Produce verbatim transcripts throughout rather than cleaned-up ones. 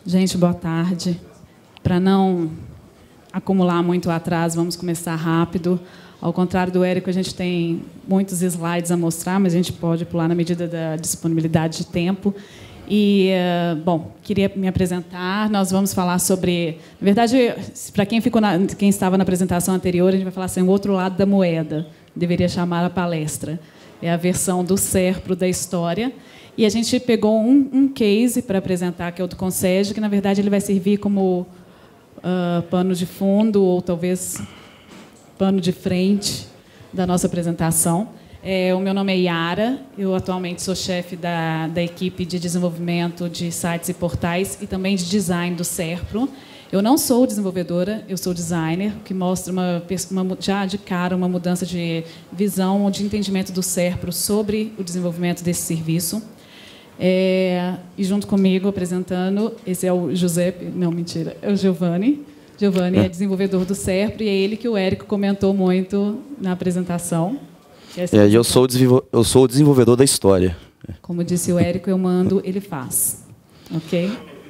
Gente, boa tarde. Para não acumular muito atraso, vamos começar rápido. Ao contrário do Érico, a gente tem muitos slides a mostrar, mas a gente pode pular na medida da disponibilidade de tempo. E, bom, queria me apresentar. Nós vamos falar sobre... Na verdade, para quem, ficou na, quem estava na apresentação anterior, a gente vai falar assim, o outro lado da moeda. Deveria chamar a palestra. É a versão do SERPRO da história. E a gente pegou um, um case para apresentar, que é o do Consege, que, na verdade, ele vai servir como uh, pano de fundo ou, talvez, pano de frente da nossa apresentação. É, o meu nome é Yara, eu atualmente sou chefe da, da equipe de desenvolvimento de sites e portais e também de design do SERPRO. Eu não sou desenvolvedora, eu sou designer, o que mostra uma, uma, já de cara uma mudança de visão ou de entendimento do SERPRO sobre o desenvolvimento desse serviço. É, e junto comigo, apresentando, esse é o Giuseppe, não, mentira, é o Giovanni. Giovanni é desenvolvedor do SERPRO e é ele que o Érico comentou muito na apresentação. É, eu, sou eu sou o desenvolvedor da história. Como disse o Érico, eu mando, ele faz. Ok?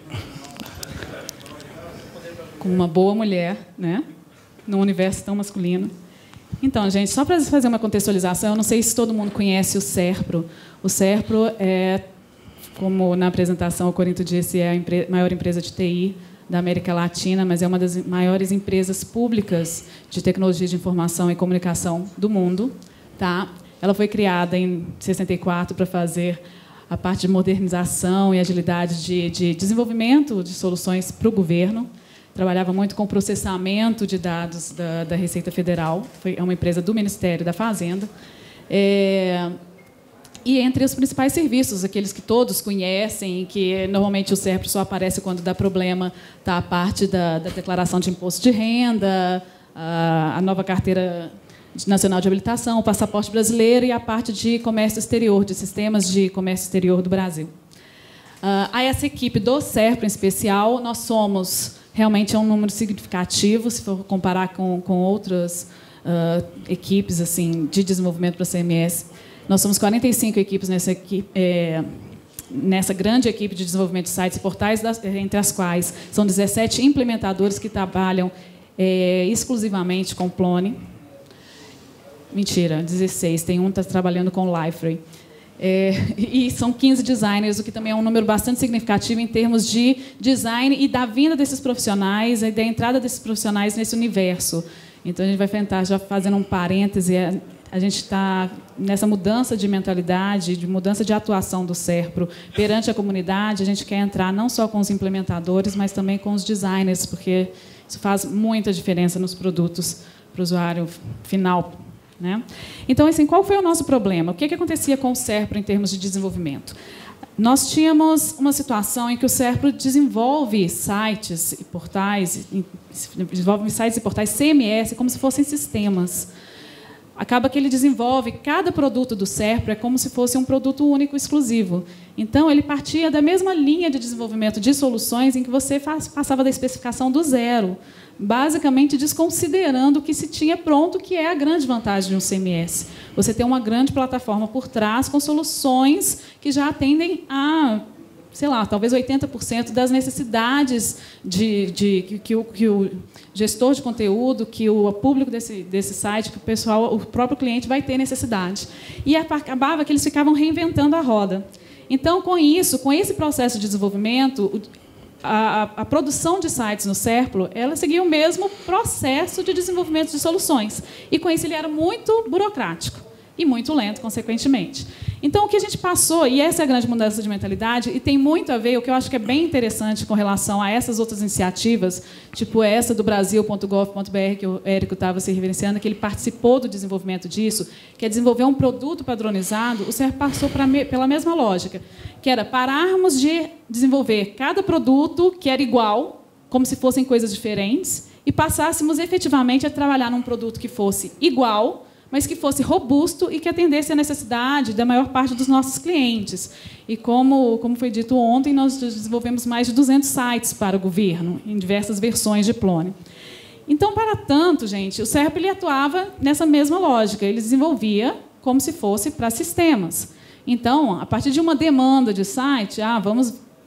Com uma boa mulher, né? Num universo tão masculino. Então, gente, só para fazer uma contextualização, eu não sei se todo mundo conhece o SERPRO. O SERPRO é, como na apresentação o Corinto disse, é a empre- maior empresa de T I da América Latina, mas é uma das maiores empresas públicas de tecnologia de informação e comunicação do mundo. Tá? Ela foi criada em sessenta e quatro para fazer a parte de modernização e agilidade de, de desenvolvimento de soluções para o governo. Trabalhava muito com processamento de dados da, da Receita Federal. Foi, é uma empresa do Ministério da Fazenda. É, e entre os principais serviços, aqueles que todos conhecem, que normalmente o SERPRO só aparece quando dá problema, está a parte da, da declaração de imposto de renda, a, a nova carteira nacional de habilitação, o passaporte brasileiro e a parte de comércio exterior, de sistemas de comércio exterior do Brasil. Uh, a essa equipe do SERPRO, em especial, nós somos, realmente é um número significativo, se for comparar com, com outras uh, equipes assim, de desenvolvimento para C M S. Nós somos quarenta e cinco equipes nessa, equipe, é, nessa grande equipe de desenvolvimento de sites e portais, das, entre as quais são dezessete implementadores que trabalham é, exclusivamente com Plone. Mentira, dezesseis. Tem um que está trabalhando com o Liferay. É, e são quinze designers, o que também é um número bastante significativo em termos de design e da vinda desses profissionais e da entrada desses profissionais nesse universo. Então, a gente vai tentar, já fazendo um parêntese, a gente está nessa mudança de mentalidade, de mudança de atuação do SERPRO perante a comunidade. A gente quer entrar não só com os implementadores, mas também com os designers, porque isso faz muita diferença nos produtos para o usuário final. Né? Então, assim, qual foi o nosso problema? O que, que acontecia com o SERPRO em termos de desenvolvimento? Nós tínhamos uma situação em que o SERPRO desenvolve sites e portais, desenvolve sites e portais C M S como se fossem sistemas. Acaba que ele desenvolve, cada produto do SERPRO é como se fosse um produto único, exclusivo. Então, ele partia da mesma linha de desenvolvimento de soluções em que você faz, passava da especificação do zero, basicamente desconsiderando o que se tinha pronto, que é a grande vantagem de um C M S. Você tem uma grande plataforma por trás com soluções que já atendem a, sei lá, talvez oitenta por cento das necessidades de, de, que, que, o, que o gestor de conteúdo, que o público desse, desse site, que o pessoal, o próprio cliente vai ter necessidade. E acabava que eles ficavam reinventando a roda. Então, com isso, com esse processo de desenvolvimento, A, a, a produção de sites no SERPRO, ela seguia o mesmo processo de desenvolvimento de soluções. E, com isso, ele era muito burocrático e muito lento, consequentemente. Então, o que a gente passou, e essa é a grande mudança de mentalidade, e tem muito a ver, o que eu acho que é bem interessante com relação a essas outras iniciativas, tipo essa do Brasil ponto gov ponto br, que o Érico estava se referenciando, que ele participou do desenvolvimento disso, que é desenvolver um produto padronizado, o SERPRO passou pra, pela mesma lógica, que era pararmos de desenvolver cada produto que era igual, como se fossem coisas diferentes, e passássemos efetivamente a trabalhar num produto que fosse igual, mas que fosse robusto e que atendesse à necessidade da maior parte dos nossos clientes. E, como, como foi dito ontem, nós desenvolvemos mais de duzentos sites para o governo, em diversas versões de Plone. Então, para tanto, gente, o SERPRO ele atuava nessa mesma lógica. Ele desenvolvia como se fosse para sistemas. Então, a partir de uma demanda de site, ah, vamos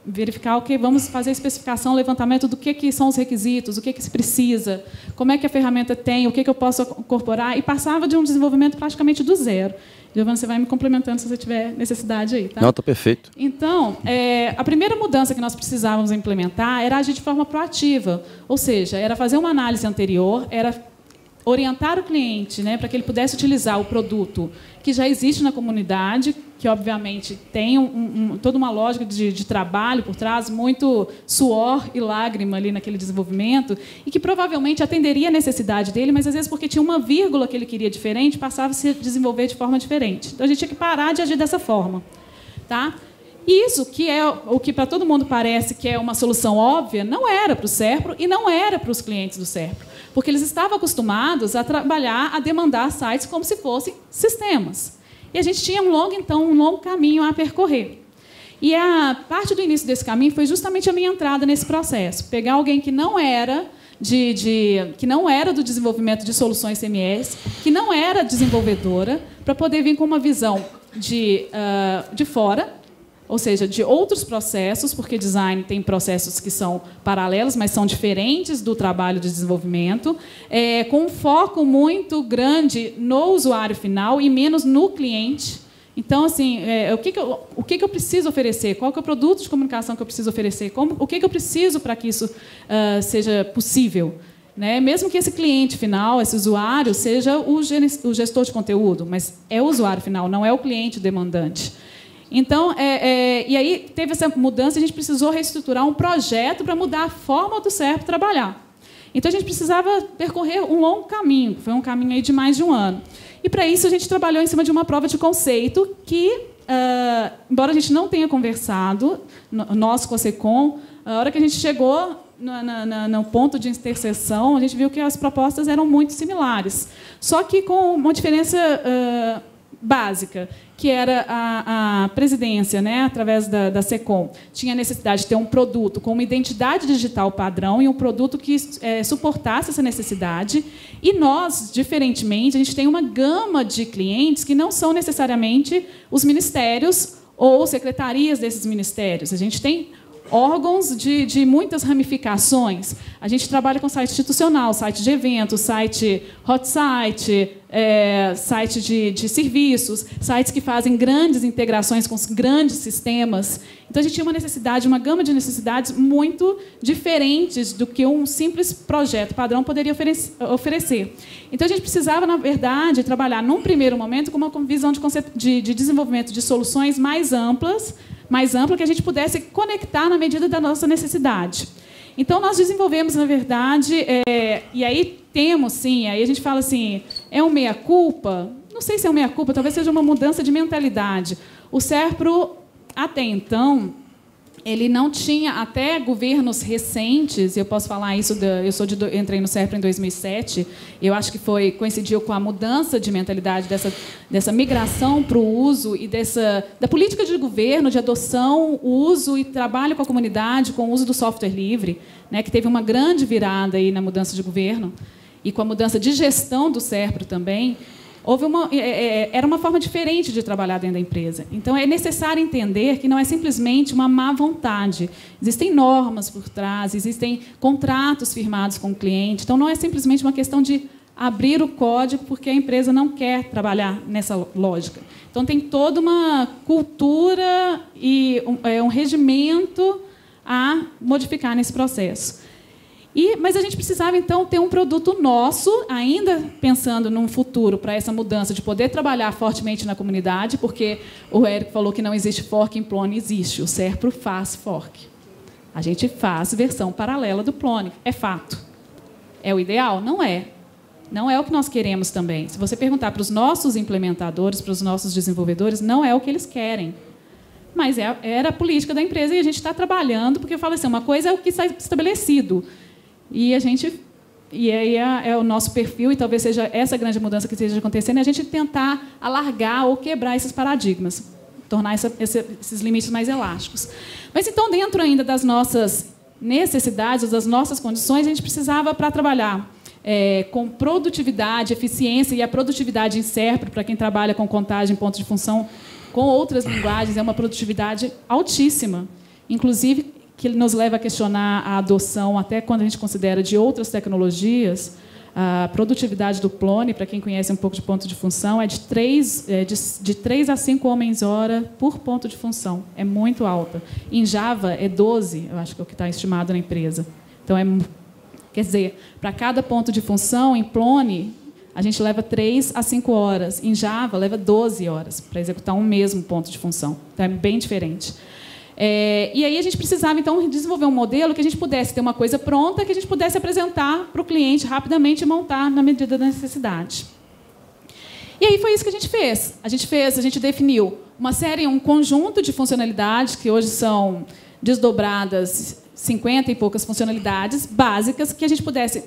verificar o que vamos fazer a especificação, levantamento do que, que são os requisitos, o que, que se precisa, como é que a ferramenta tem, o que, que eu posso incorporar, e passava de um desenvolvimento praticamente do zero. Giovana, você vai me complementando se você tiver necessidade aí. Tá? Não, está perfeito. Então, é, a primeira mudança que nós precisávamos implementar era agir de forma proativa, ou seja, era fazer uma análise anterior, era orientar o cliente, né, para que ele pudesse utilizar o produto que já existe na comunidade, que, obviamente, tem um, um, toda uma lógica de, de trabalho por trás, muito suor e lágrima ali naquele desenvolvimento, e que provavelmente atenderia a necessidade dele, mas, às vezes, porque tinha uma vírgula que ele queria diferente, passava a se desenvolver de forma diferente. Então, a gente tinha que parar de agir dessa forma. Tá? Isso, que é o que para todo mundo parece que é uma solução óbvia, não era para o SERPRO e não era para os clientes do SERPRO, porque eles estavam acostumados a trabalhar, a demandar sites como se fossem sistemas. E a gente tinha um longo, então, um longo caminho a percorrer. E a parte do início desse caminho foi justamente a minha entrada nesse processo. Pegar alguém que não era, de, de, que não era do desenvolvimento de soluções C M S, que não era desenvolvedora, para poder vir com uma visão de, uh, de fora, ou seja, de outros processos, porque design tem processos que são paralelos, mas são diferentes do trabalho de desenvolvimento, é, com um foco muito grande no usuário final e menos no cliente. Então, assim, é, o, que, que, eu, o que, que eu preciso oferecer? Qual que é o produto de comunicação que eu preciso oferecer? Como, o que, que eu preciso para que isso uh, seja possível? Né? Mesmo que esse cliente final, esse usuário, seja o, o gestor de conteúdo, mas é o usuário final, não é o cliente demandante. Então, é, é, e aí teve essa mudança, a gente precisou reestruturar um projeto para mudar a forma do SERPRO trabalhar. Então, a gente precisava percorrer um longo caminho, foi um caminho aí de mais de um ano. E, para isso, a gente trabalhou em cima de uma prova de conceito que, uh, embora a gente não tenha conversado, nós com a SECOM, a hora que a gente chegou no, no, no ponto de interseção, a gente viu que as propostas eram muito similares, só que com uma diferença uh, básica, que era a, a presidência, né, através da, da SECOM, tinha a necessidade de ter um produto com uma identidade digital padrão e um produto que é, suportasse essa necessidade. E nós, diferentemente, a gente tem uma gama de clientes que não são necessariamente os ministérios ou secretarias desses ministérios. A gente tem órgãos de, de muitas ramificações. A gente trabalha com site institucional, site de eventos, site hot site, é, site de, de serviços, sites que fazem grandes integrações com grandes sistemas. Então, a gente tinha uma necessidade, uma gama de necessidades muito diferentes do que um simples projeto padrão poderia oferecer. Então, a gente precisava, na verdade, trabalhar, num primeiro momento, com uma visão de, conceito, de, de desenvolvimento de soluções mais amplas, mais ampla, que a gente pudesse conectar na medida da nossa necessidade. Então, nós desenvolvemos, na verdade, é, e aí temos, sim, aí a gente fala assim, é um meia-culpa? Não sei se é um meia-culpa, talvez seja uma mudança de mentalidade. O SERPRO, até então, ele não tinha, até governos recentes, eu posso falar isso, da, eu sou de, entrei no SERPRO em dois mil e sete, eu acho que foi, coincidiu com a mudança de mentalidade, dessa, dessa migração para o uso e dessa, da política de governo, de adoção, uso e trabalho com a comunidade, com o uso do software livre, né, que teve uma grande virada aí na mudança de governo, e com a mudança de gestão do SERPRO também. Houve uma, era uma forma diferente de trabalhar dentro da empresa. Então, é necessário entender que não é simplesmente uma má vontade. Existem normas por trás, existem contratos firmados com o cliente. Então, não é simplesmente uma questão de abrir o código porque a empresa não quer trabalhar nessa lógica. Então, tem toda uma cultura e um, um regimento a modificar nesse processo. E, mas a gente precisava, então, ter um produto nosso, ainda pensando num futuro para essa mudança, de poder trabalhar fortemente na comunidade, porque o Érico falou que não existe fork em Plone, existe. O SERPRO faz fork. A gente faz versão paralela do Plone, é fato. É o ideal? Não é. Não é o que nós queremos também. Se você perguntar para os nossos implementadores, para os nossos desenvolvedores, não é o que eles querem. Mas é, era a política da empresa e a gente está trabalhando, porque eu falo assim, uma coisa é o que está estabelecido. E a gente, e aí é, é o nosso perfil, e talvez seja essa grande mudança que esteja acontecendo, é a gente tentar alargar ou quebrar esses paradigmas, tornar essa, esse, esses limites mais elásticos. Mas, então, dentro ainda das nossas necessidades, das nossas condições, a gente precisava, para trabalhar é, com produtividade, eficiência, e a produtividade em SERPRO, para quem trabalha com contagem, ponto de função, com outras linguagens, é uma produtividade altíssima. inclusive que nos leva a questionar a adoção, até quando a gente considera de outras tecnologias. A produtividade do Plone, para quem conhece um pouco de ponto de função, é de três, é de, de três a cinco homens-hora por ponto de função. É muito alta. Em Java, é doze, eu acho que é o que está estimado na empresa. Então, é, quer dizer, para cada ponto de função, em Plone, a gente leva três a cinco horas. Em Java, leva doze horas para executar um mesmo ponto de função. Então, é bem diferente. É, e aí a gente precisava, então, desenvolver um modelo que a gente pudesse ter uma coisa pronta, que a gente pudesse apresentar para o cliente rapidamente e montar na medida da necessidade. E aí foi isso que a gente fez. A gente fez, a gente definiu uma série, um conjunto de funcionalidades, que hoje são desdobradas, cinquenta e poucas funcionalidades básicas, que a gente pudesse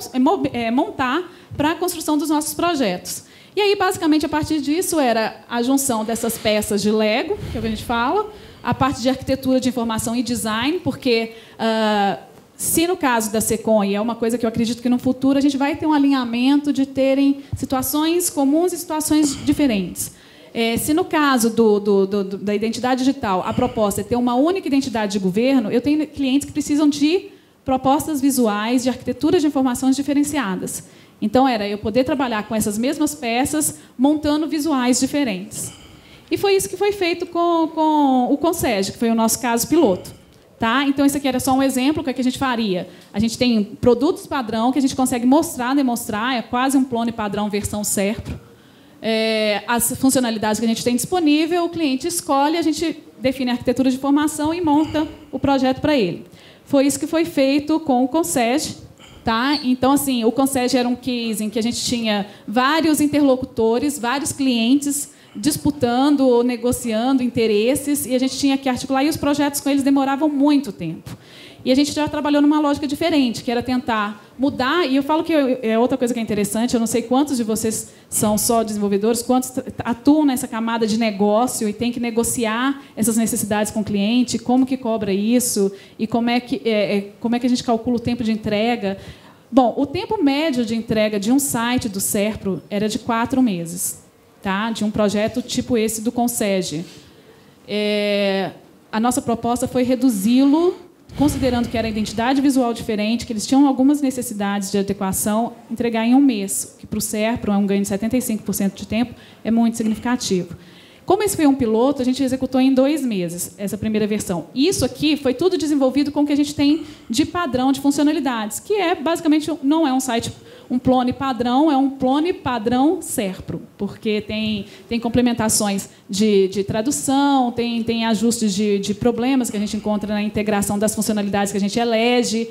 montar para a construção dos nossos projetos. E aí, basicamente, a partir disso, era a junção dessas peças de Lego, que é o que a gente fala, a parte de arquitetura de informação e design, porque, uh, se no caso da SECOM, e é uma coisa que eu acredito que no futuro a gente vai ter um alinhamento de terem situações comuns e situações diferentes. É, se no caso do, do, do, da identidade digital a proposta é ter uma única identidade de governo, eu tenho clientes que precisam de propostas visuais de arquitetura de informações diferenciadas. Então, era eu poder trabalhar com essas mesmas peças, montando visuais diferentes. E foi isso que foi feito com, com o Concege, que foi o nosso caso piloto. Tá? Então, isso aqui era só um exemplo do que a gente faria. A gente tem produtos padrão que a gente consegue mostrar, demonstrar, é quase um Plone padrão versão Serpro. É, as funcionalidades que a gente tem disponível, o cliente escolhe, a gente define a arquitetura de informação e monta o projeto para ele. Foi isso que foi feito com o Concege. Tá? Então, assim, o Concege era um case em que a gente tinha vários interlocutores, vários clientes disputando ou negociando interesses, e a gente tinha que articular, e os projetos com eles demoravam muito tempo. E a gente já trabalhou numa lógica diferente, que era tentar mudar, e eu falo que é outra coisa que é interessante, eu não sei quantos de vocês são só desenvolvedores, quantos atuam nessa camada de negócio e tem que negociar essas necessidades com o cliente, como que cobra isso, e como é que, é, como é que a gente calcula o tempo de entrega. Bom, o tempo médio de entrega de um site do Serpro era de quatro meses. Tá? De um projeto tipo esse do Concege. É, a nossa proposta foi reduzi-lo, considerando que era identidade visual diferente, que eles tinham algumas necessidades de adequação, entregar em um mês, que para o Serpro é um ganho de setenta e cinco por cento de tempo, é muito significativo. Como esse foi um piloto, a gente executou em dois meses essa primeira versão. Isso aqui foi tudo desenvolvido com o que a gente tem de padrão de funcionalidades, que é, basicamente, não é um site, um Plone padrão, é um Plone padrão Serpro, porque tem, tem complementações de, de tradução, tem, tem ajustes de, de problemas que a gente encontra na integração das funcionalidades que a gente elege.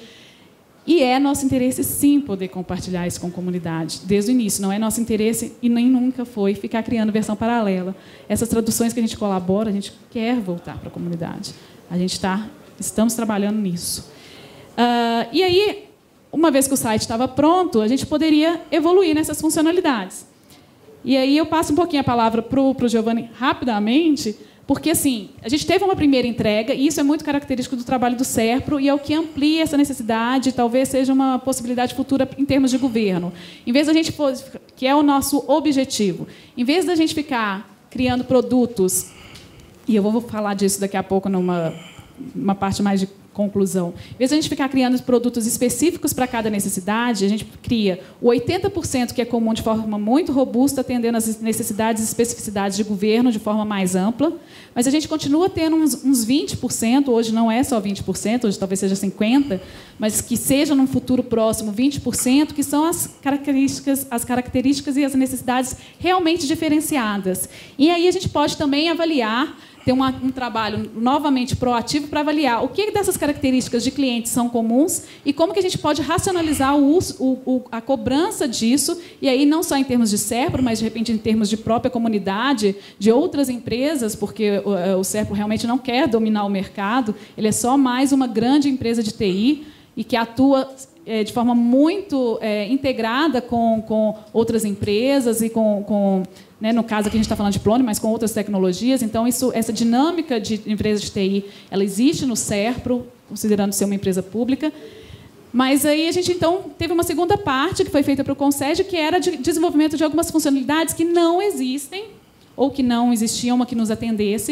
E é nosso interesse, sim, poder compartilhar isso com a comunidade, desde o início. Não é nosso interesse, e nem nunca foi, ficar criando versão paralela. Essas traduções que a gente colabora, a gente quer voltar para a comunidade. A gente está, estamos trabalhando nisso. Uh, e aí, uma vez que o site estava pronto, a gente poderia evoluir nessas funcionalidades. E aí eu passo um pouquinho a palavra para o Giovanni rapidamente, porque, assim, a gente teve uma primeira entrega, e isso é muito característico do trabalho do Serpro, e é o que amplia essa necessidade, talvez seja uma possibilidade futura em termos de governo. Em vez da gente, que é o nosso objetivo, em vez da gente ficar criando produtos, e eu vou falar disso daqui a pouco numa uma parte mais de conclusão. Em vez de a gente ficar criando produtos específicos para cada necessidade, a gente cria o oitenta por cento que é comum de forma muito robusta, atendendo às necessidades e especificidades de governo de forma mais ampla, mas a gente continua tendo uns, uns vinte por cento, hoje não é só vinte por cento, hoje talvez seja cinquenta por cento, mas que seja num futuro próximo vinte por cento, que são as características, as características e as necessidades realmente diferenciadas. E aí a gente pode também avaliar, ter uma, um trabalho novamente proativo para avaliar o que dessas características de clientes são comuns e como que a gente pode racionalizar o uso, o, o, a cobrança disso, e aí não só em termos de Serpro, mas, de repente, em termos de própria comunidade, de outras empresas, porque o, o Serpro realmente não quer dominar o mercado, ele é só mais uma grande empresa de T I e que atua é, de forma muito é, integrada com, com outras empresas e com... com Né, no caso aqui a gente está falando de Plone, mas com outras tecnologias. Então, isso, essa dinâmica de empresa de T I, ela existe no Serpro, considerando ser uma empresa pública. Mas aí a gente, então, teve uma segunda parte que foi feita para o Concege, que era de desenvolvimento de algumas funcionalidades que não existem, ou que não existiam, uma que nos atendesse,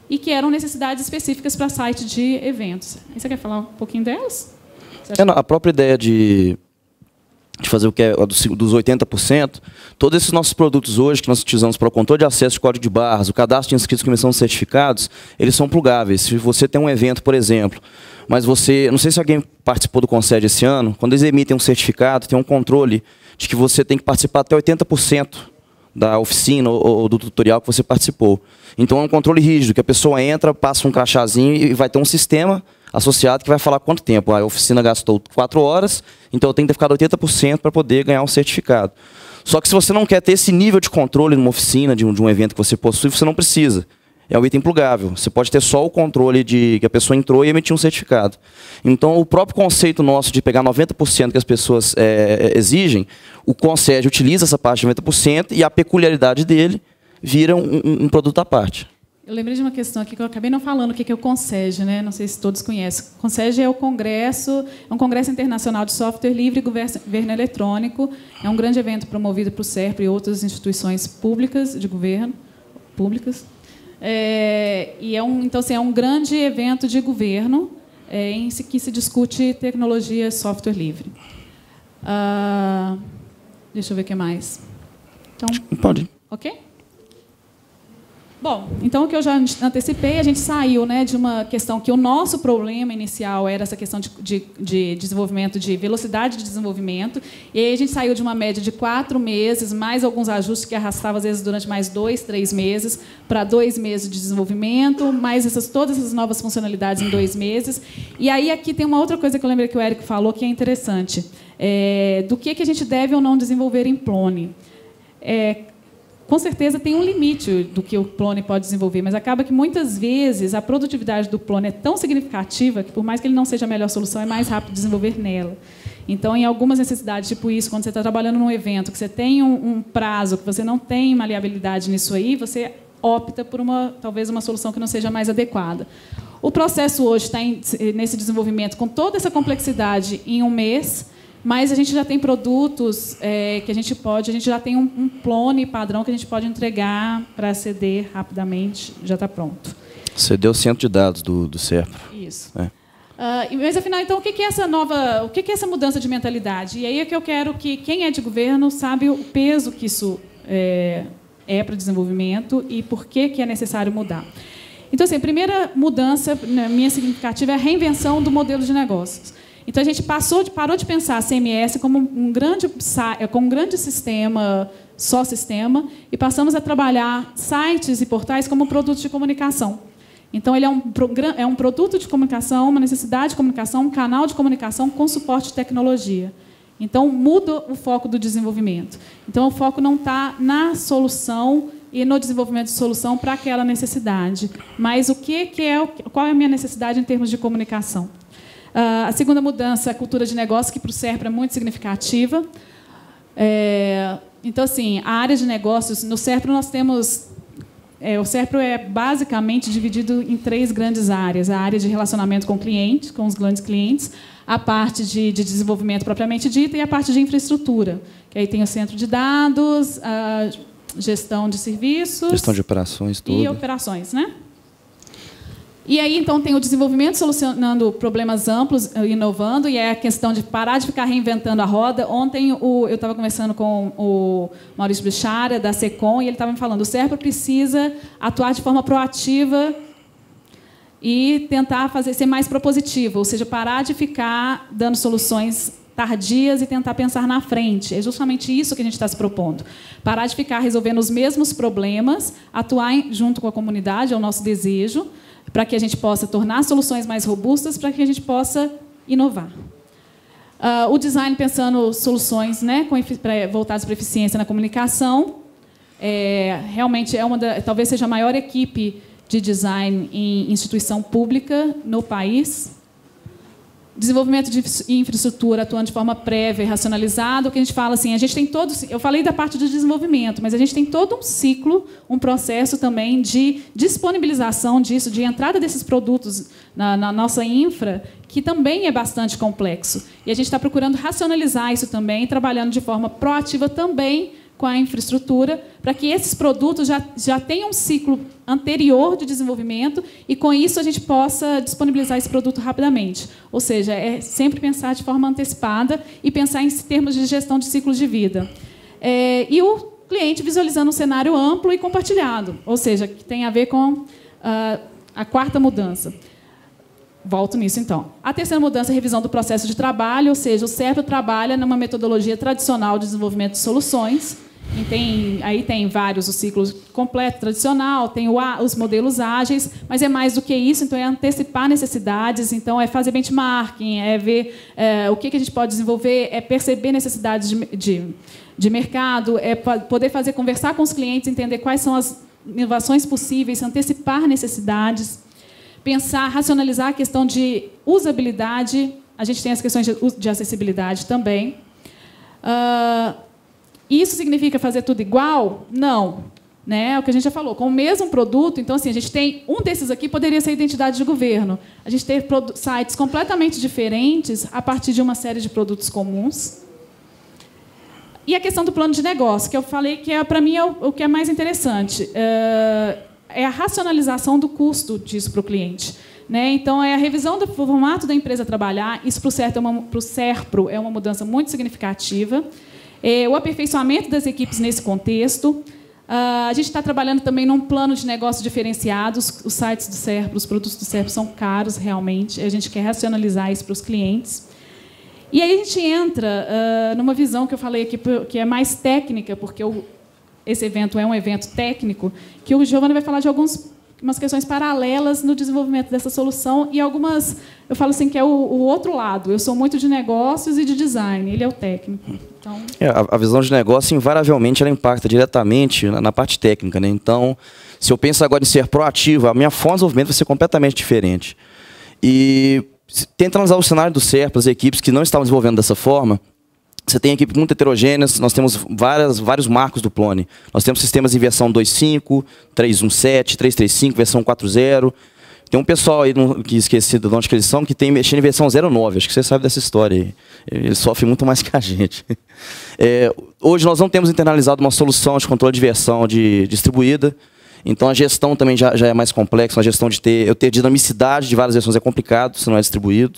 e que eram necessidades específicas para site de eventos. Aí você quer falar um pouquinho delas? É, não, a própria ideia de, de fazer o que é dos, dos oitenta por cento, todos esses nossos produtos hoje que nós utilizamos para o controle de acesso de código de barras, o cadastro de inscritos que emissão de certificados, eles são plugáveis. Se você tem um evento, por exemplo, mas você, não sei se alguém participou do Concede esse ano, quando eles emitem um certificado, tem um controle de que você tem que participar até oitenta por cento da oficina ou, ou do tutorial que você participou. Então, é um controle rígido, que a pessoa entra, passa um crachazinho e vai ter um sistema associado que vai falar quanto tempo. A oficina gastou quatro horas, então eu tenho que ter ficado oitenta por cento para poder ganhar um certificado. Só que se você não quer ter esse nível de controle numa oficina, de um, de um evento que você possui, você não precisa. É um item plugável. Você pode ter só o controle de que a pessoa entrou e emitiu um certificado. Então, o próprio conceito nosso de pegar noventa por cento que as pessoas é, exigem, o Concede utiliza essa parte de noventa por cento e a peculiaridade dele vira um, um, um produto à parte. Eu lembrei de uma questão aqui que eu acabei não falando, o que é o Concede, né? Não sei se todos conhecem. O Concede é o congresso, é um congresso internacional de software livre e governo eletrônico. É um grande evento promovido por o SERPRO e outras instituições públicas de governo, públicas. É, e é um, então, assim, é um grande evento de governo é, em que se discute tecnologia software livre. Ah, deixa eu ver o que mais. Então, pode. Ok? Bom, então, o que eu já antecipei, a gente saiu, né, de uma questão que o nosso problema inicial era essa questão de, de, de desenvolvimento, de velocidade de desenvolvimento, e aí a gente saiu de uma média de quatro meses, mais alguns ajustes que arrastavam, às vezes, durante mais dois, três meses, para dois meses de desenvolvimento, mais essas, todas essas novas funcionalidades em dois meses. E aí, aqui tem uma outra coisa que eu lembrei que o Érico falou, que é interessante, é, do que, que a gente deve ou não desenvolver em Plone. É, com certeza tem um limite do que o Plone pode desenvolver, mas acaba que, muitas vezes, a produtividade do Plone é tão significativa que, por mais que ele não seja a melhor solução, é mais rápido desenvolver nela. Então, em algumas necessidades, tipo isso, quando você está trabalhando num evento, que você tem um, um prazo, que você não tem maleabilidade nisso aí, você opta por, uma, talvez, uma solução que não seja mais adequada. O processo hoje está em, nesse desenvolvimento, com toda essa complexidade, em um mês, mas a gente já tem produtos é, que a gente pode, a gente já tem um, um Plone padrão que a gente pode entregar para aceder rapidamente, já está pronto. Você deu o centro de dados do, do SERPRO. Isso. É. Uh, mas, afinal, então, o que é essa nova, o que é essa mudança de mentalidade? E aí é que eu quero que quem é de governo sabe o peso que isso é, é para o desenvolvimento e por que, que é necessário mudar. Então, assim, a primeira mudança, né, minha significativa, é a reinvenção do modelo de negócios. Então, a gente passou de, parou de pensar a C M S como um grande, como um grande sistema, só sistema, e passamos a trabalhar sites e portais como produtos de comunicação. Então, ele é um, é um produto de comunicação, uma necessidade de comunicação, um canal de comunicação com suporte de tecnologia. Então, muda o foco do desenvolvimento. Então, o foco não está na solução e no desenvolvimento de solução para aquela necessidade, mas o que, que é, qual é a minha necessidade em termos de comunicação. Uh, a segunda mudança é a cultura de negócio, que para o SERPRO é muito significativa. É, então, assim, a área de negócios, no SERPRO nós temos... É, o SERPRO é basicamente dividido em três grandes áreas. A área de relacionamento com clientes, com os grandes clientes, a parte de, de desenvolvimento propriamente dita e a parte de infraestrutura, que aí tem o centro de dados, a gestão de serviços... Gestão de operações, tudo. E operações, né? E aí, então, tem o desenvolvimento solucionando problemas amplos, inovando, e é a questão de parar de ficar reinventando a roda. Ontem, o, eu estava conversando com o Maurício Bichara, da SECOM, e ele estava me falando que o SERPRO precisa atuar de forma proativa e tentar fazer, ser mais propositivo, ou seja, parar de ficar dando soluções tardias e tentar pensar na frente. É justamente isso que a gente está se propondo. Parar de ficar resolvendo os mesmos problemas, atuar em, junto com a comunidade, é o nosso desejo, para que a gente possa tornar soluções mais robustas, para que a gente possa inovar. Uh, o design pensando soluções, né, com, pra, voltadas para a eficiência na comunicação. É, realmente é uma da, talvez seja a maior equipe de design em instituição pública no país. Desenvolvimento de infraestrutura atuando de forma prévia e racionalizada, o que a gente fala assim, a gente tem todo, eu falei da parte de desenvolvimento, mas a gente tem todo um ciclo, um processo também de disponibilização disso, de entrada desses produtos na, na nossa infra, que também é bastante complexo. E a gente está procurando racionalizar isso também, trabalhando de forma proativa também com a infraestrutura, para que esses produtos já, já tenham um ciclo anterior de desenvolvimento e, com isso, a gente possa disponibilizar esse produto rapidamente. Ou seja, é sempre pensar de forma antecipada e pensar em termos de gestão de ciclos de vida. É, e o cliente visualizando um cenário amplo e compartilhado, ou seja, que tem a ver com uh, a quarta mudança. Volto nisso, então. A terceira mudança é a revisão do processo de trabalho, ou seja, o SERPRO trabalha numa metodologia tradicional de desenvolvimento de soluções. E tem, aí tem vários, o ciclo completo tradicional, tem o, os modelos ágeis, mas é mais do que isso, então é antecipar necessidades, então é fazer benchmarking, é ver é, o que, que a gente pode desenvolver, é perceber necessidades de, de, de mercado, é poder fazer conversar com os clientes, entender quais são as inovações possíveis, antecipar necessidades, pensar, racionalizar a questão de usabilidade, a gente tem as questões de, de acessibilidade também. Uh, Isso significa fazer tudo igual? Não. Né? É o que a gente já falou. Com o mesmo produto, então, assim, a gente tem um desses aqui, poderia ser identidade de governo. A gente tem sites completamente diferentes a partir de uma série de produtos comuns. E a questão do plano de negócio, que eu falei que, é, para mim, é o, o que é mais interessante. É a racionalização do custo disso para o cliente. Né? Então, é a revisão do formato da empresa trabalhar. Isso, para o SERPRO, é uma, para o SERPRO, é uma mudança muito significativa. É, o aperfeiçoamento das equipes nesse contexto. Uh, a gente está trabalhando também num plano de negócio diferenciado. Os, os sites do SERPRO, os produtos do SERPRO são caros, realmente. A gente quer racionalizar isso para os clientes. E aí a gente entra uh, numa visão que eu falei aqui, que é mais técnica, porque o, esse evento é um evento técnico, que o Giovanni vai falar de algumas umas questões paralelas no desenvolvimento dessa solução e algumas, eu falo assim, que é o, o outro lado. Eu sou muito de negócios e de design, ele é o técnico. Então... É, a, a visão de negócio, invariavelmente, ela impacta diretamente na, na parte técnica. Né? Então, se eu penso agora em ser proativo, a minha forma de desenvolvimento vai ser completamente diferente. E tenta analisar o cenário do SERPRO, as equipes que não estavam desenvolvendo dessa forma. Você tem equipes muito heterogêneas, nós temos várias, vários marcos do Plone. Nós temos sistemas em versão dois ponto cinco, três ponto dezessete, três ponto trinta e cinco, versão quatro ponto zero. Tem um pessoal aí, que esqueci de onde que eles são, que tem mexendo em versão zero ponto nove. Acho que você sabe dessa história aí. Eles sofrem muito mais que a gente. É, hoje nós não temos internalizado uma solução de controle de versão de, distribuída. Então a gestão também já, já é mais complexa. A gestão de ter, eu ter dinamicidade de várias versões é complicado, se não é distribuído.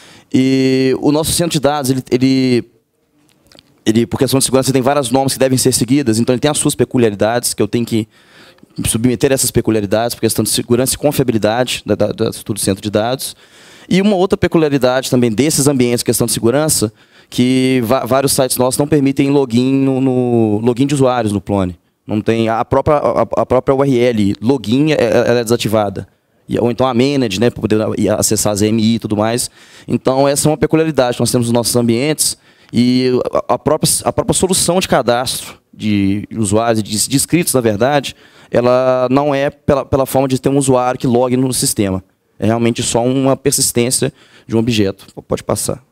E o nosso centro de dados, ele... ele Ele, por questão de segurança, tem várias normas que devem ser seguidas, então ele tem as suas peculiaridades, que eu tenho que submeter essas peculiaridades, por questão de segurança e confiabilidade da, da, da estrutura do centro de dados. E uma outra peculiaridade também desses ambientes, questão de segurança, que vários sites nossos não permitem login no, no login de usuários no Plone. Não tem a própria, a, a própria U R L login, ela é desativada. Ou então a manage, né, para poder acessar as E M I e tudo mais. Então essa é uma peculiaridade que nós temos nos nossos ambientes. E a própria, a própria solução de cadastro de usuários, de, de inscritos, na verdade, ela não é pela, pela forma de ter um usuário que logue no sistema. É realmente só uma persistência de um objeto. Pode passar.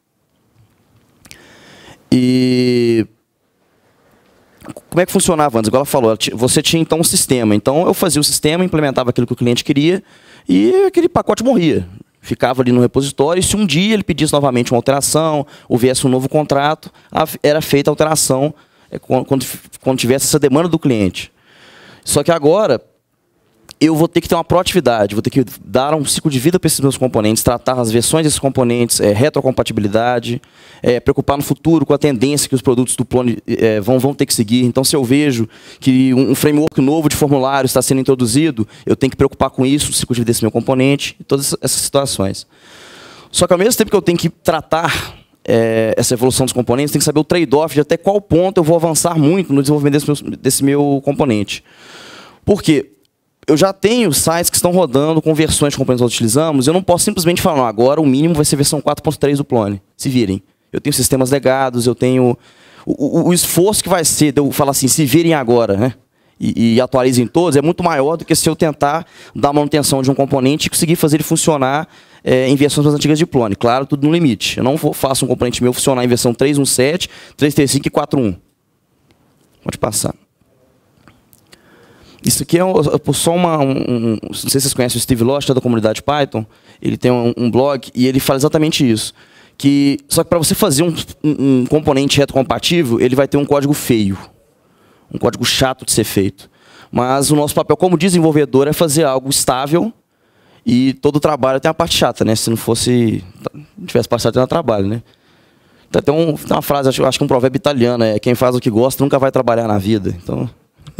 E como é que funcionava antes? Igual ela falou, você tinha então um sistema. Então eu fazia o sistema, implementava aquilo que o cliente queria e aquele pacote morria. Ficava ali no repositório, e se um dia ele pedisse novamente uma alteração, ou viesse um novo contrato, era feita a alteração quando, quando tivesse essa demanda do cliente. Só que agora, eu vou ter que ter uma proatividade, vou ter que dar um ciclo de vida para esses meus componentes, tratar as versões desses componentes, é, retrocompatibilidade, é, preocupar no futuro com a tendência que os produtos do Plone é, vão, vão ter que seguir. Então, se eu vejo que um framework novo de formulário está sendo introduzido, eu tenho que preocupar com isso, o ciclo de vida desse meu componente, e todas essas situações. Só que, ao mesmo tempo que eu tenho que tratar é, essa evolução dos componentes, tem que saber o trade-off de até qual ponto eu vou avançar muito no desenvolvimento desse meu, desse meu componente. Por quê? Eu já tenho sites que estão rodando com versões de componentes que nós utilizamos, eu não posso simplesmente falar, não, agora o mínimo vai ser versão quatro ponto três do Plone. Se virem. Eu tenho sistemas legados, eu tenho... O, o, o esforço que vai ser de eu falar assim, se virem agora, né? E, e atualizem todos, é muito maior do que se eu tentar dar manutenção de um componente e conseguir fazer ele funcionar é, em versões mais antigas de Plone. Claro, tudo no limite. Eu não vou, faço um componente meu funcionar em versão três ponto dezessete, três ponto trinta e cinco e quatro ponto um. Pode passar. Isso aqui é só uma... Um, um, não sei se vocês conhecem o Steve Lost, da comunidade Python. Ele tem um, um blog e ele fala exatamente isso. Que, só que para você fazer um, um, um componente retrocompatível, ele vai ter um código feio. um código chato de ser feito. Mas o nosso papel como desenvolvedor é fazer algo estável e todo trabalho tem a parte chata, né? Se não fosse, não tivesse parte chata, não trabalho, né? Então, tem, um, tem uma frase, acho, acho que um provérbio italiano, é quem faz o que gosta nunca vai trabalhar na vida. Então,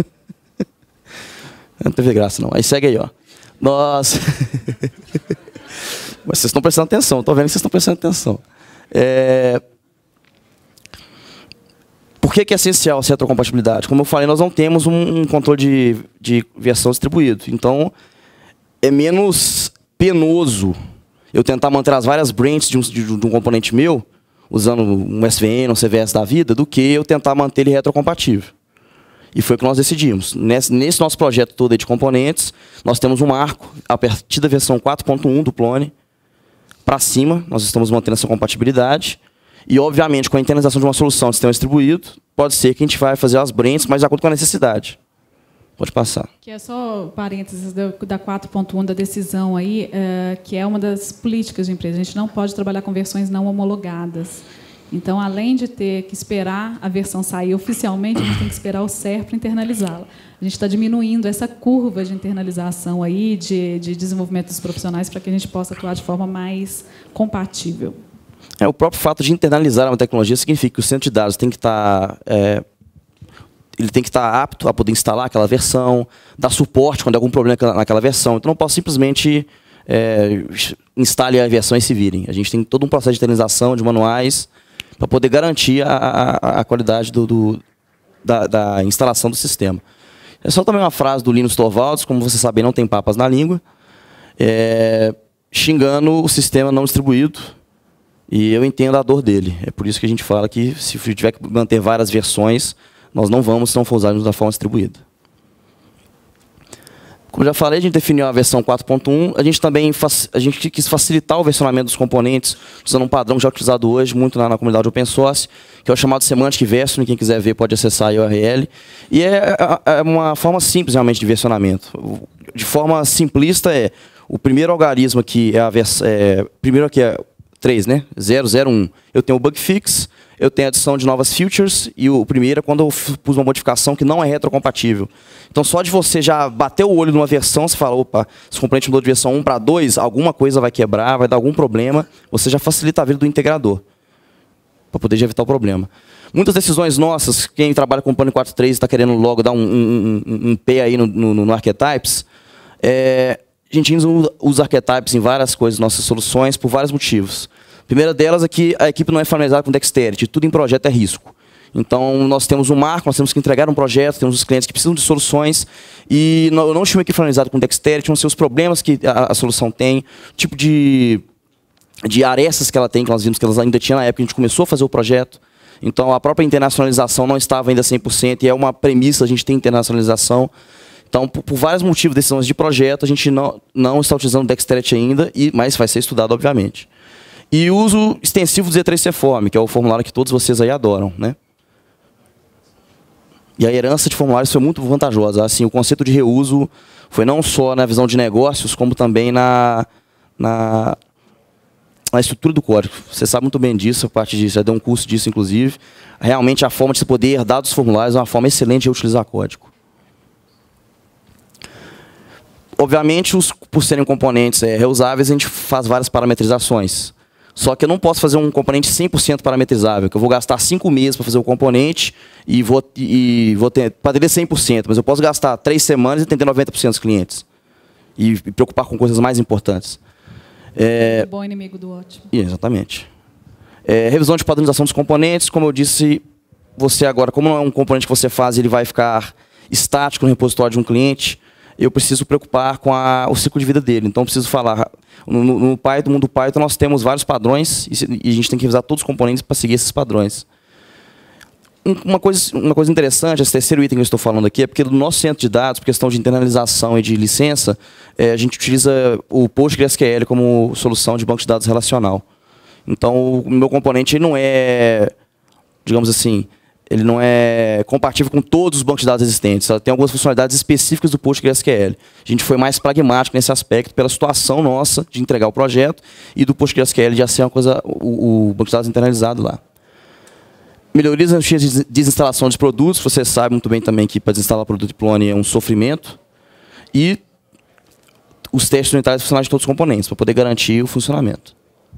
não teve graça, não. Aí segue aí, ó. Nós... Mas vocês estão prestando atenção, estou vendo que vocês estão prestando atenção. É... Por que, que é essencial essa retrocompatibilidade? Como eu falei, nós não temos um, um controle de, de versão distribuído. Então, é menos penoso eu tentar manter as várias branches de um, de, de um componente meu, usando um S V N, um C V S da vida, do que eu tentar manter ele retrocompatível. E foi o que nós decidimos. Nesse, nesse nosso projeto todo aí de componentes, nós temos um marco, a partir da versão quatro ponto um do Plone, para cima, nós estamos mantendo essa compatibilidade. E, obviamente, com a internalização de uma solução de sistema distribuído, pode ser que a gente vai fazer as branches, mas de acordo com a necessidade. Pode passar. Que é só parênteses da quatro ponto um da decisão aí, é, que é uma das políticas de empresa. A gente não pode trabalhar com versões não homologadas. Então, além de ter que esperar a versão sair oficialmente, a gente tem que esperar o C E R para internalizá-la. A gente está diminuindo essa curva de internalização aí, de, de desenvolvimento dos profissionais, para que a gente possa atuar de forma mais compatível. É, o próprio fato de internalizar uma tecnologia significa que o centro de dados tem que estar, é, ele tem que estar apto a poder instalar aquela versão, dar suporte quando há algum problema naquela versão. Então, não posso simplesmente é, instalar a versão e se virem. A gente tem todo um processo de internalização de manuais para poder garantir a, a, a qualidade do, do, da, da instalação do sistema. É só também uma frase do Linus Torvalds, como vocês sabem, não tem papas na língua, é, xingando o sistema não distribuído. E eu entendo a dor dele. É por isso que a gente fala que, se tiver que manter várias versões, nós não vamos se não for usarmos da forma distribuída. Como já falei, a gente definiu a versão quatro ponto um. A gente também a gente quis facilitar o versionamento dos componentes, usando um padrão já utilizado hoje, muito na, na comunidade open source, que é o chamado Semantic Version. Quem quiser ver pode acessar a U R L. E é, é uma forma simples, realmente, de versionamento. De forma simplista, é o primeiro algarismo aqui, é a versão... É, primeiro aqui é três, né? zero zero um. Eu tenho o bug fix, eu tenho a adição de novas features, e o primeiro é quando eu pus uma modificação que não é retrocompatível. Então, só de você já bater o olho numa versão, você fala, opa, esse componente mudou de versão um para dois, alguma coisa vai quebrar, vai dar algum problema, você já facilita a vida do integrador, para poder já evitar o problema. Muitas decisões nossas, quem trabalha com o Plone quatro ponto três está querendo logo dar um, um, um, um P aí no, no, no Archetypes, é... A gente usa os archetypes em várias coisas, nossas soluções, por vários motivos. A primeira delas é que a equipe não é familiarizada com Dexterity, tudo em projeto é risco. Então, nós temos um marco, nós temos que entregar um projeto, temos os clientes que precisam de soluções, e eu não tinha uma equipe familiarizada com Dexterity, não sei os problemas que a, a solução tem, tipo de, de arestas que ela tem, que nós vimos que elas ainda tinham na época que a gente começou a fazer o projeto. Então, a própria internacionalização não estava ainda cem por cento, e é uma premissa a gente ter internacionalização. Então, por, por vários motivos, decisões de projeto, a gente não, não está utilizando o Dexterity ainda, e, mas vai ser estudado, obviamente. E o uso extensivo do Z três C Form, que é o formulário que todos vocês aí adoram, né? E a herança de formulários foi muito vantajosa. Assim, o conceito de reuso foi não só na visão de negócios, como também na, na, na estrutura do código. Você sabe muito bem disso, a parte disso, já deu um curso disso, inclusive. Realmente, a forma de se poder herdar dos formulários é uma forma excelente de utilizar código. Obviamente, os, por serem componentes é, reusáveis, a gente faz várias parametrizações. Só que eu não posso fazer um componente cem por cento parametrizável, que eu vou gastar cinco meses para fazer o componente e vou, e, vou ter, para ter cem por cento, mas eu posso gastar três semanas e atender noventa por cento dos clientes. E, e preocupar com coisas mais importantes. É, o bom inimigo do ótimo. Exatamente. É, revisão de padronização dos componentes, como eu disse, você agora, como não é um componente que você faz, ele vai ficar estático no repositório de um cliente, eu preciso preocupar com a, o ciclo de vida dele. Então, eu preciso falar, no, no, no Python, no mundo Python, nós temos vários padrões e, e a gente tem que revisar todos os componentes para seguir esses padrões. Uma coisa, uma coisa interessante, esse terceiro item que eu estou falando aqui, é porque no nosso centro de dados, por questão de internalização e de licença, é, a gente utiliza o PostgreSQL como solução de banco de dados relacional. Então, o meu componente não é, digamos assim, ele não é compatível com todos os bancos de dados existentes. Ela tem algumas funcionalidades específicas do PostgreSQL. A gente foi mais pragmático nesse aspecto, pela situação nossa de entregar o projeto e do PostgreSQL já ser uma coisa, o, o banco de dados internalizado lá. melhorias na de desinstalação de produtos. Você sabe muito bem também que para desinstalar produto de Plone é um sofrimento. E os testes unitários funcionais de todos os componentes, para poder garantir o funcionamento.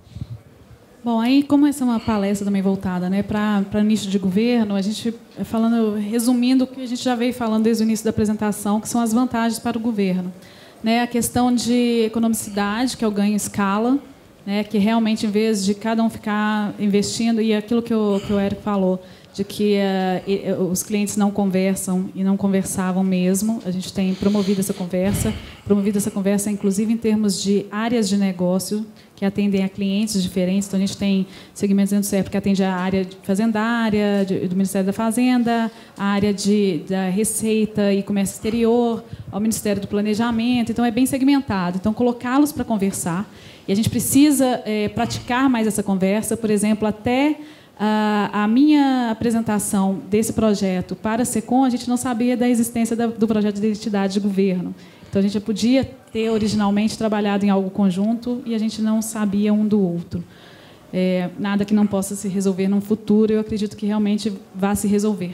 Bom, aí como essa é uma palestra também voltada, né, para para nicho de governo, a gente falando, resumindo o que a gente já veio falando desde o início da apresentação, que são as vantagens para o governo, né, a questão de economicidade, que é o ganho em escala, né, que realmente em vez de cada um ficar investindo, e aquilo que o que o Érico falou, de que uh, os clientes não conversam e não conversavam mesmo. A gente tem promovido essa conversa, promovido essa conversa, inclusive, em termos de áreas de negócio que atendem a clientes diferentes. Então, a gente tem segmentos dentro do SERPRO que atende a área fazendária, de, do Ministério da Fazenda, a área de, da Receita e Comércio Exterior, ao Ministério do Planejamento. Então, é bem segmentado. Então, colocá-los para conversar. E a gente precisa é, praticar mais essa conversa, por exemplo, até... A minha apresentação desse projeto para a SECOM, a gente não sabia da existência do projeto de identidade de governo. Então, a gente já podia ter originalmente trabalhado em algo conjunto e a gente não sabia um do outro. É, nada que não possa se resolver num futuro, eu acredito que realmente vá se resolver.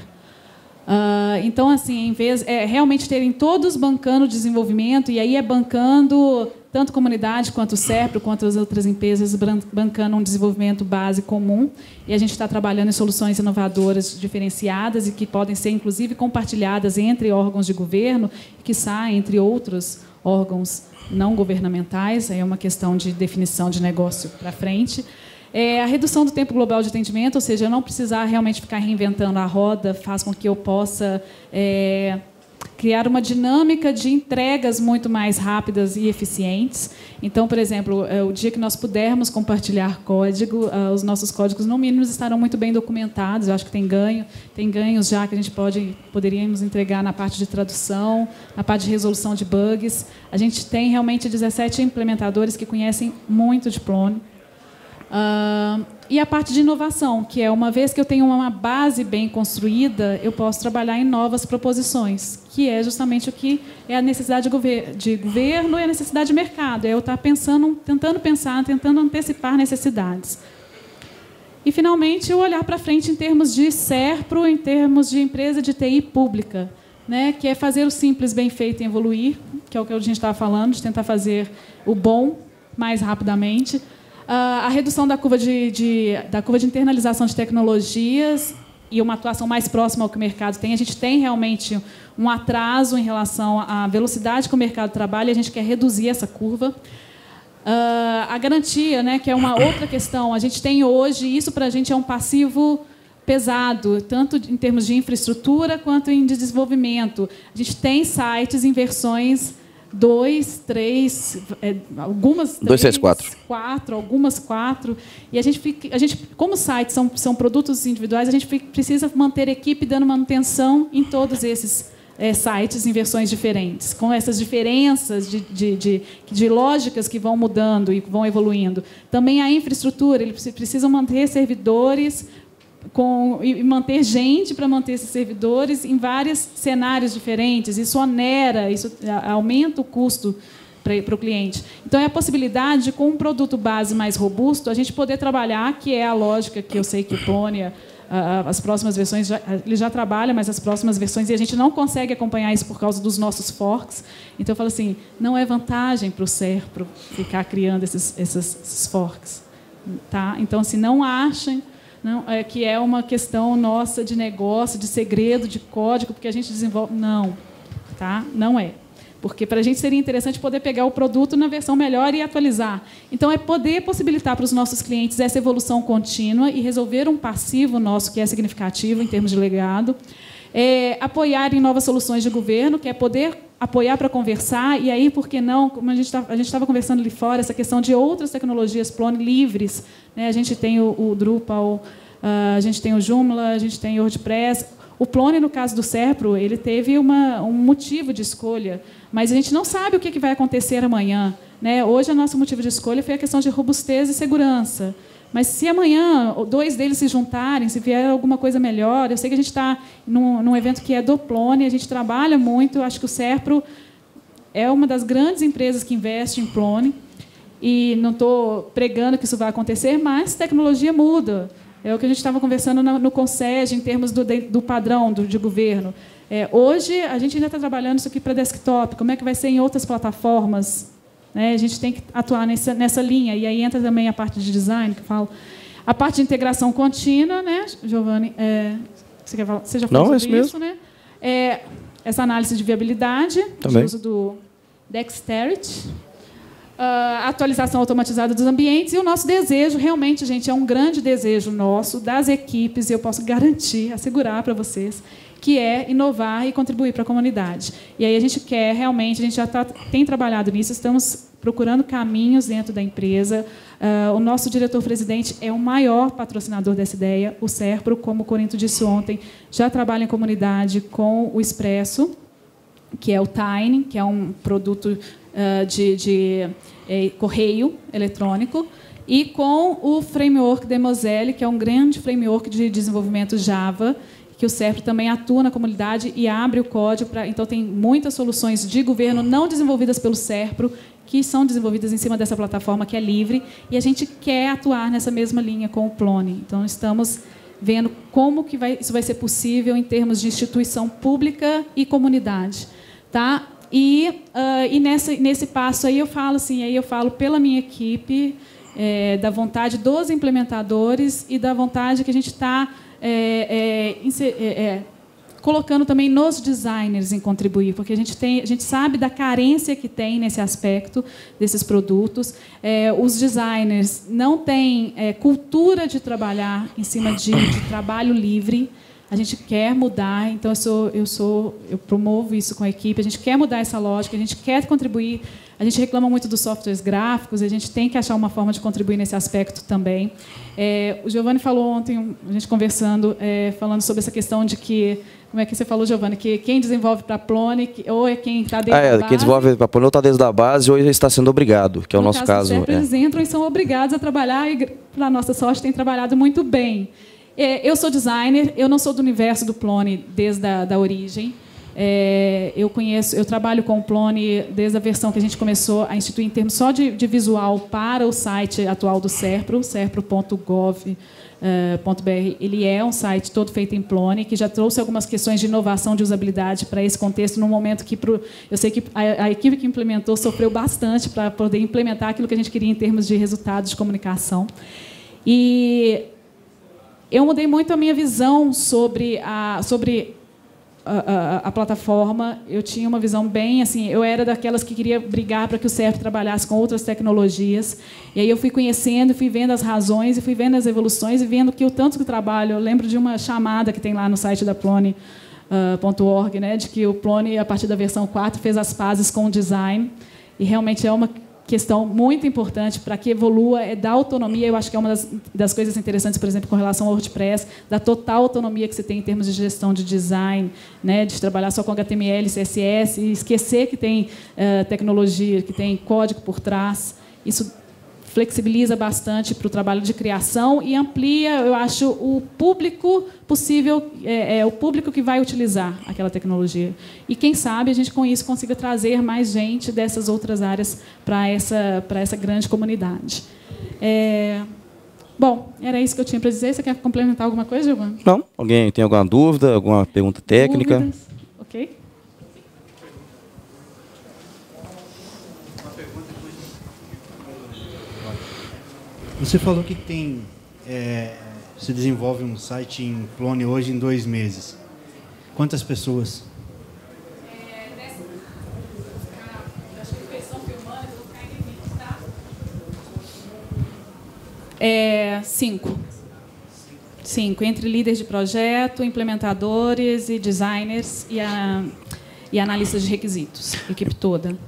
Uh, então, assim, em vez é realmente terem todos bancando o desenvolvimento, e aí é bancando tanto a comunidade quanto o SERPRO, quanto as outras empresas, bancando um desenvolvimento base comum, e a gente está trabalhando em soluções inovadoras diferenciadas e que podem ser, inclusive, compartilhadas entre órgãos de governo, que saem entre outros órgãos não governamentais, aí é uma questão de definição de negócio para frente. É, a redução do tempo global de atendimento, ou seja, eu não precisar realmente ficar reinventando a roda, faz com que eu possa é, criar uma dinâmica de entregas muito mais rápidas e eficientes. Então, por exemplo, é, o dia que nós pudermos compartilhar código, uh, os nossos códigos, no mínimo, estarão muito bem documentados. Eu acho que tem ganho, tem ganhos já que a gente pode, poderíamos entregar na parte de tradução, na parte de resolução de bugs. A gente tem realmente dezessete implementadores que conhecem muito de Plone. Uh, e a parte de inovação, que é, uma vez que eu tenho uma base bem construída, eu posso trabalhar em novas proposições, que é justamente o que é a necessidade de, gover de governo e a necessidade de mercado. É eu estar pensando, tentando pensar, tentando antecipar necessidades. E, finalmente, o olhar para frente em termos de SERPRO, em termos de empresa de T I pública, né, que é fazer o simples bem feito e evoluir, que é o que a gente estava falando, de tentar fazer o bom mais rapidamente. A redução da curva de, de, da curva de internalização de tecnologias e uma atuação mais próxima ao que o mercado tem. A gente tem realmente um atraso em relação à velocidade que o mercado trabalha e a gente quer reduzir essa curva. A garantia, né, que é uma outra questão. A gente tem hoje, isso para a gente é um passivo pesado, tanto em termos de infraestrutura quanto em desenvolvimento. A gente tem sites em versões dois, três, é, algumas dois, três, quatro. quatro, algumas quatro, e a gente fica, a gente, como sites são são produtos individuais, a gente fica, precisa manter a equipe dando manutenção em todos esses é, sites em versões diferentes, com essas diferenças de, de, de, de lógicas que vão mudando e vão evoluindo. Também a infraestrutura, eles precisam manter servidores Com, e manter gente para manter esses servidores em vários cenários diferentes. Isso onera, isso aumenta o custo para, para o cliente. Então, é a possibilidade de, com um produto base mais robusto, a gente poder trabalhar, que é a lógica que eu sei que o Plone, as próximas versões, já, ele já trabalha, mas as próximas versões, e a gente não consegue acompanhar isso por causa dos nossos forks. Então, eu falo assim, não é vantagem para o SERPRO ficar criando esses, esses, esses forks. Tá? Então, assim, não achem Não, é, que é uma questão nossa de negócio, de segredo, de código, porque a gente desenvolve... Não, tá? Não é. Porque para a gente seria interessante poder pegar o produto na versão melhor e atualizar. Então, é poder possibilitar para os nossos clientes essa evolução contínua e resolver um passivo nosso que é significativo em termos de legado. É, apoiar em novas soluções de governo, que é poder apoiar para conversar, e aí, por que não, como a gente tá, a gente estava conversando ali fora, essa questão de outras tecnologias Plone livres, né? A gente tem o, o Drupal, uh, a gente tem o Joomla, a gente tem o WordPress. O Plone, no caso do SERPRO, ele teve uma, um motivo de escolha, mas a gente não sabe o que, que vai acontecer amanhã, né? Hoje, o nosso motivo de escolha foi a questão de robustez e segurança. Mas, se amanhã dois deles se juntarem, se vier alguma coisa melhor, eu sei que a gente está num, num evento que é do Plone, a gente trabalha muito, acho que o SERPRO é uma das grandes empresas que investe em Plone, e não estou pregando que isso vai acontecer, mas tecnologia muda. É o que a gente estava conversando no, no Conseg, em termos do, do padrão do, de governo. É, hoje, a gente ainda está trabalhando isso aqui para desktop. Como é que vai ser em outras plataformas? Né? A gente tem que atuar nessa, nessa linha. E aí entra também a parte de design, que eu falo. A parte de integração contínua, né, Giovanni? É, você, quer falar? Você já falou Não, sobre é isso, né? É, essa análise de viabilidade, também. de uso do Dexterity, a atualização automatizada dos ambientes e o nosso desejo, realmente, gente, é um grande desejo nosso, das equipes, e eu posso garantir, assegurar para vocês, que é inovar e contribuir para a comunidade. E aí a gente quer, realmente, a gente já tá, tem trabalhado nisso, estamos procurando caminhos dentro da empresa. Uh, o nosso diretor-presidente é o maior patrocinador dessa ideia, o Serpro, como o Corinto disse ontem, já trabalha em comunidade com o Expresso, que é o Tiny, que é um produto uh, de, de eh, correio eletrônico, e com o framework Demoselle, que é um grande framework de desenvolvimento Java, que o Serpro também atua na comunidade e abre o código para. Então, tem muitas soluções de governo não desenvolvidas pelo Serpro, que são desenvolvidas em cima dessa plataforma que é livre, e a gente quer atuar nessa mesma linha com o Plone. Então, estamos vendo como que vai, isso vai ser possível em termos de instituição pública e comunidade. Tá? E, uh, e nesse, nesse passo aí eu falo assim, aí eu falo pela minha equipe, é, da vontade dos implementadores e da vontade que a gente está é, é, é, é, colocando também nos designers em contribuir, porque a gente, tem, a gente sabe da carência que tem nesse aspecto desses produtos. É, os designers não têm é, cultura de trabalhar em cima de, de trabalho livre. A gente quer mudar, então eu sou, eu sou, eu promovo isso com a equipe. A gente quer mudar essa lógica, a gente quer contribuir. A gente reclama muito dos softwares gráficos, a gente tem que achar uma forma de contribuir nesse aspecto também. É, o Giovanni falou ontem, a gente conversando, é, falando sobre essa questão de que, como é que você falou, Giovanni, que quem desenvolve para a Plone, ou é quem está dentro ah, é, da base. Quem desenvolve para a Plone ou está dentro da base ou está sendo obrigado, que é o no nosso caso. caso. Certo, é. Eles entram e são obrigados a trabalhar e, para a nossa sorte, têm trabalhado muito bem. Eu sou designer, eu não sou do universo do Plone desde a da origem. É, eu conheço, eu trabalho com o Plone desde a versão que a gente começou a instituir em termos só de, de visual para o site atual do Serpro, serpro ponto gov ponto br. Ele é um site todo feito em Plone, que já trouxe algumas questões de inovação de usabilidade para esse contexto, num momento que pro, eu sei que a, a equipe que implementou sofreu bastante para poder implementar aquilo que a gente queria em termos de resultados de comunicação. E eu mudei muito a minha visão sobre a, sobre a, a, a plataforma. Eu tinha uma visão bem assim, eu era daquelas que queria brigar para que o Serpro trabalhasse com outras tecnologias. E aí eu fui conhecendo, fui vendo as razões, e fui vendo as evoluções, e vendo que o tanto que o trabalho... Eu lembro de uma chamada que tem lá no site da Plone ponto org, uh, né, de que o Plone, a partir da versão quatro, fez as pazes com o design. E realmente é uma questão muito importante para que evolua, é da autonomia. Eu acho que é uma das, das coisas interessantes, por exemplo, com relação ao WordPress, da total autonomia que você tem em termos de gestão de design, né, de trabalhar só com H T M L, C S S, e esquecer que tem uh, tecnologia, que tem código por trás. Isso flexibiliza bastante para o trabalho de criação e amplia, eu acho, o público possível, é, é o público que vai utilizar aquela tecnologia. E quem sabe a gente com isso consiga trazer mais gente dessas outras áreas para essa, para essa grande comunidade. É, bom, era isso que eu tinha para dizer. Você quer complementar alguma coisa, Giovanni? Não. Alguém tem alguma dúvida, alguma pergunta técnica? Dúvidas? Ok. Você falou que tem, é, se desenvolve um site em Plone hoje em dois meses. Quantas pessoas? É, nessa, acho que feição filmando, eu vou ficar em limite, tá? É, cinco. Cinco, entre líderes de projeto, implementadores e designers e, a, e analistas de requisitos, equipe toda.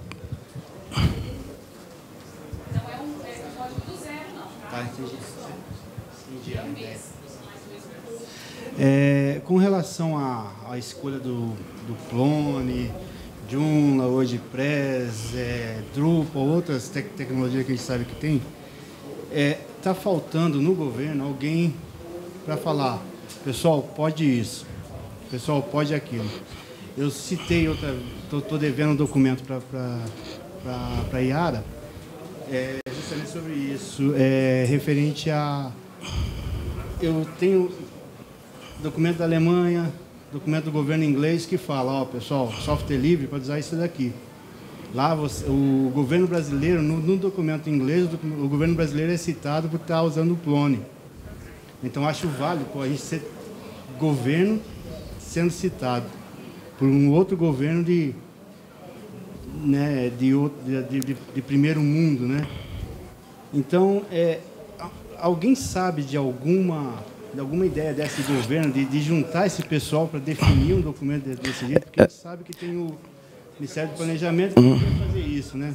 É, com relação à, à escolha do, do Plone, Joomla, WordPress, é, Drupal, outras te tecnologias que a gente sabe que tem, está é, faltando no governo alguém para falar, pessoal, pode isso, pessoal, pode aquilo. Eu citei outra, estou devendo um documento para a Iara, é, justamente sobre isso, é, referente a eu tenho documento da Alemanha, documento do governo inglês que fala, ó, pessoal, software livre pode usar isso daqui. Lá, você, o governo brasileiro, no, no documento inglês, o, o governo brasileiro é citado por estar usando o Plone. Então, acho válido pô, a gente ser governo sendo citado por um outro governo de, né, de, de, de, de primeiro mundo, né? Então, é, alguém sabe de alguma, de alguma ideia desse governo, de, de juntar esse pessoal para definir um documento desse jeito? Porque a gente sabe que tem o Ministério do Planejamento que uhum. quer fazer isso, né?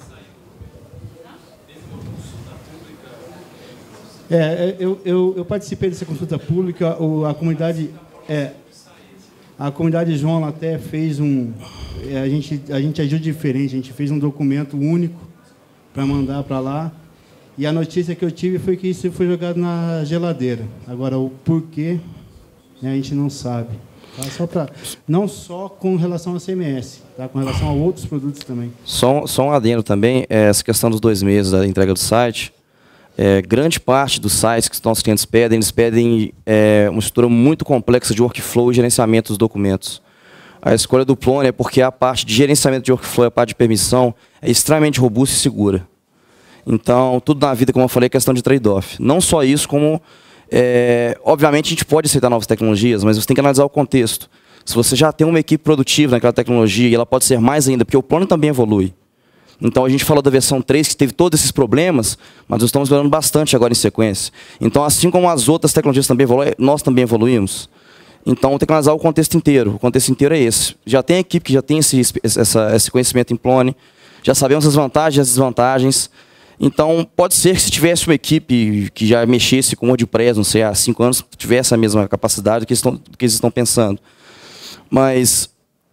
É, eu, eu, eu participei dessa consulta pública, a, a comunidade... É, a comunidade João até fez um... A gente, a gente agiu diferente, a gente fez um documento único para mandar para lá. E a notícia que eu tive foi que isso foi jogado na geladeira. Agora, o porquê, né, a gente não sabe. Tá? Só pra, não só com relação ao C M S, tá? Com relação a outros produtos também. Só, só um adendo também, é, essa questão dos dois meses da entrega do site. É, grande parte dos sites que os nossos clientes pedem, eles pedem é, uma estrutura muito complexa de workflow e gerenciamento dos documentos. A escolha do Plone é porque a parte de gerenciamento de workflow e a parte de permissão é extremamente robusta e segura. Então, tudo na vida, como eu falei, é questão de trade-off. Não só isso, como... É, obviamente, a gente pode aceitar novas tecnologias, mas você tem que analisar o contexto. Se você já tem uma equipe produtiva naquela tecnologia, e ela pode ser mais ainda, porque o plano também evolui. Então, a gente falou da versão três, que teve todos esses problemas, mas nós estamos melhorando bastante agora em sequência. Então, assim como as outras tecnologias também evoluem, nós também evoluímos. Então, tem que analisar o contexto inteiro. O contexto inteiro é esse. Já tem equipe que já tem esse, essa, esse conhecimento em Plone, já sabemos as vantagens e as desvantagens. Então, pode ser que se tivesse uma equipe que já mexesse com WordPress, não sei, há cinco anos, tivesse a mesma capacidade do que eles estão, do que eles estão pensando. Mas,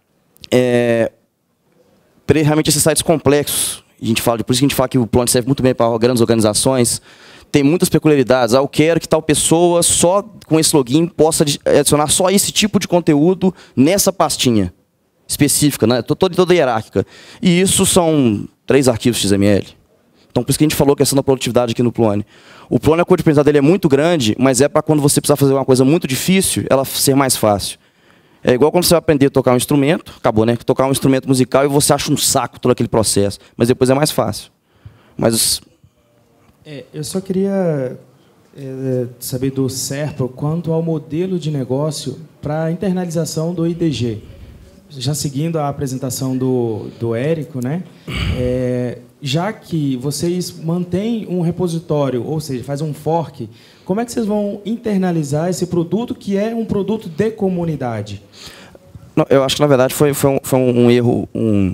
é, realmente, esses sites complexos, a gente fala, por isso que a gente fala que o Plone serve muito bem para grandes organizações, tem muitas peculiaridades. Ah, eu quero que tal pessoa, só com esse login, possa adicionar só esse tipo de conteúdo nessa pastinha específica, né? toda, toda hierárquica. E isso são três arquivos X M L. Então, por isso que a gente falou a questão da produtividade aqui no Plone. O Plone, a cor de aprendizado dele é muito grande, mas é para quando você precisar fazer uma coisa muito difícil, ela ser mais fácil. É igual quando você vai aprender a tocar um instrumento, acabou, né? Tocar um instrumento musical e você acha um saco todo aquele processo, mas depois é mais fácil. Mas... É, eu só queria é, saber do Serpro quanto ao modelo de negócio para a internalização do I D G. Já seguindo a apresentação do, do Érico, né? É, já que vocês mantêm um repositório, ou seja, fazem um fork, como é que vocês vão internalizar esse produto que é um produto de comunidade? Não, eu acho que, na verdade, foi, foi, um, foi um erro, um,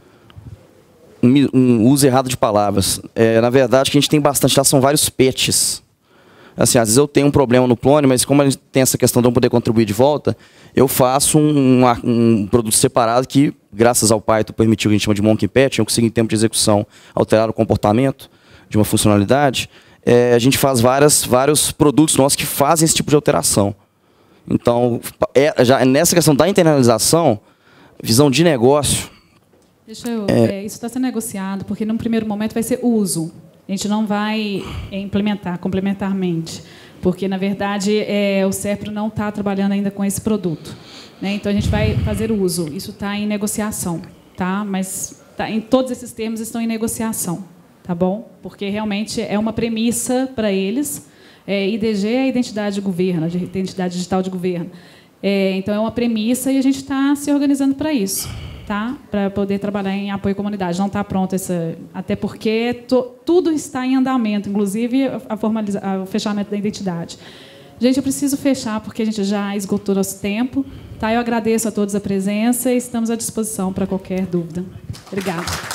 um, um uso errado de palavras. É, na verdade, que a gente tem bastante, lá são vários patches. Assim, às vezes eu tenho um problema no Plone, mas como a gente tem essa questão de não poder contribuir de volta, eu faço um, um, um produto separado que, graças ao Python, permitiu o que a gente chama de monkey patch, eu consigo, em tempo de execução, alterar o comportamento de uma funcionalidade. É, a gente faz várias, vários produtos nossos que fazem esse tipo de alteração. Então, é, já nessa questão da internalização, visão de negócio... Deixa eu, é, é, isso está sendo negociado, porque, num primeiro momento, vai ser uso. A gente não vai implementar complementarmente, porque, na verdade, é, o Serpro não está trabalhando ainda com esse produto, né? Então, a gente vai fazer uso. Isso está em negociação, tá? Mas tá, em todos esses termos estão em negociação, tá bom? Porque, realmente, é uma premissa para eles. É, I D G é a identidade de governo, a identidade digital de governo. É, então, é uma premissa e a gente está se organizando para isso. Tá? Para poder trabalhar em apoio à comunidade. Não está pronto, essa, até porque to, tudo está em andamento, inclusive a formaliza, o fechamento da identidade. Gente, eu preciso fechar, porque a gente já esgotou nosso tempo. Tá? Eu agradeço a todos a presença e estamos à disposição para qualquer dúvida. Obrigada.